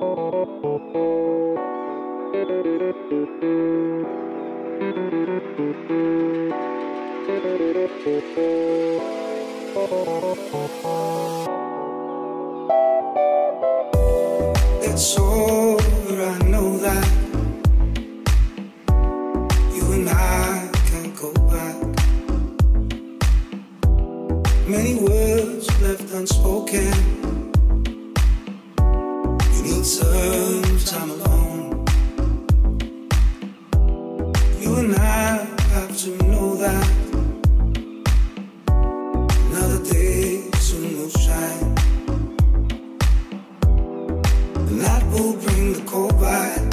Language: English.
It's over, I know that. You and I can't go back. Many words left unspoken. You need some time alone. You and I have to know that another day soon will shine. The night will bring the cold back.